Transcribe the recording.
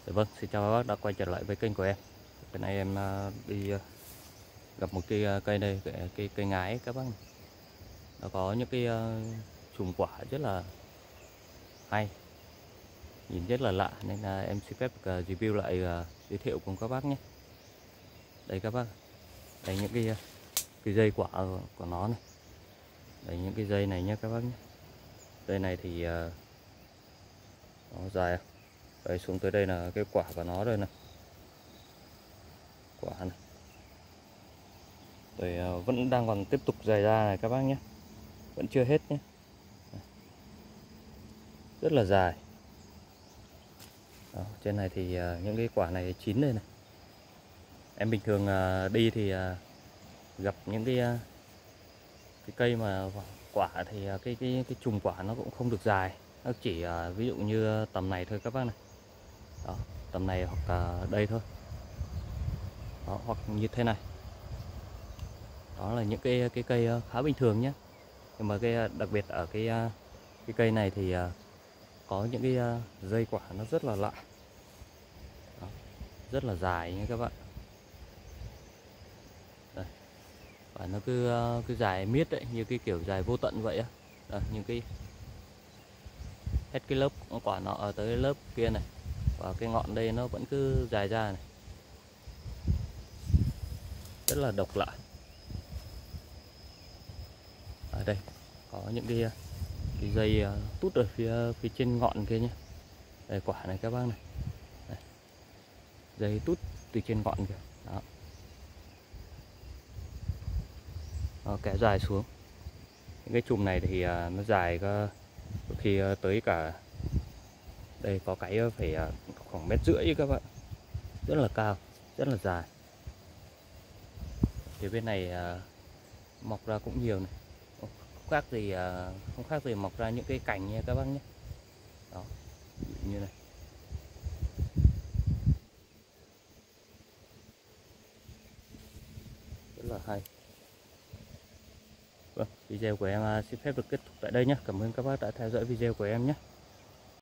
Vâng, xin chào các bác đã quay trở lại với kênh của em. Cái này em đi gặp một cái cây đây, cái cây ngái các bác này. Nó có những cái chùm quả rất là hay, nhìn rất là lạ nên là em xin phép review lại, giới thiệu cùng các bác nhé. Đây các bác, đây những cái dây quả của nó này. Đây những cái dây này nhé các bác nhé. Dây này thì nó dài. Đây xuống tới đây là cái quả của nó rồi này. Quả này. Rồi vẫn đang còn tiếp tục dài ra này các bác nhé, vẫn chưa hết nhé, rất là dài. Đó, trên này thì những cái quả này chín đây này. Em bình thường đi thì gặp những cái cây mà quả thì cái chùm quả nó cũng không được dài, nó chỉ ví dụ như tầm này thôi các bác này. Đó, tầm này hoặc đây thôi. Đó, hoặc như thế này. Đó là những cái cây khá bình thường nhé. Nhưng mà cái đặc biệt ở cái cây này thì có những cái dây quả nó rất là lạ. Đó, rất là dài nha các bạn. Đây. Và nó cứ dài miết đấy, như cái kiểu dài vô tận vậy á. Đây, những cái hết cái lớp quả nọ ở tới lớp kia này, và cái ngọn đây nó vẫn cứ dài ra này, rất là độc lạ. Ở đây có những cái dây tút ở phía trên ngọn kia nhé. Đây quả này các bác này. Đây. Dây tút từ trên ngọn kìa. Đó. Nó kéo dài xuống. Những cái chùm này thì nó dài có khi tới cả đây, có cái phải khoảng 1,5 mét các bạn, rất là cao, rất là dài. Thì bên này mọc ra cũng nhiều này, không khác gì mọc ra những cái cành nha các bác nhé. Đó, như này. Rất là hay. Vâng, video của em xin phép được kết thúc tại đây nhé. Cảm ơn các bác đã theo dõi video của em nhé.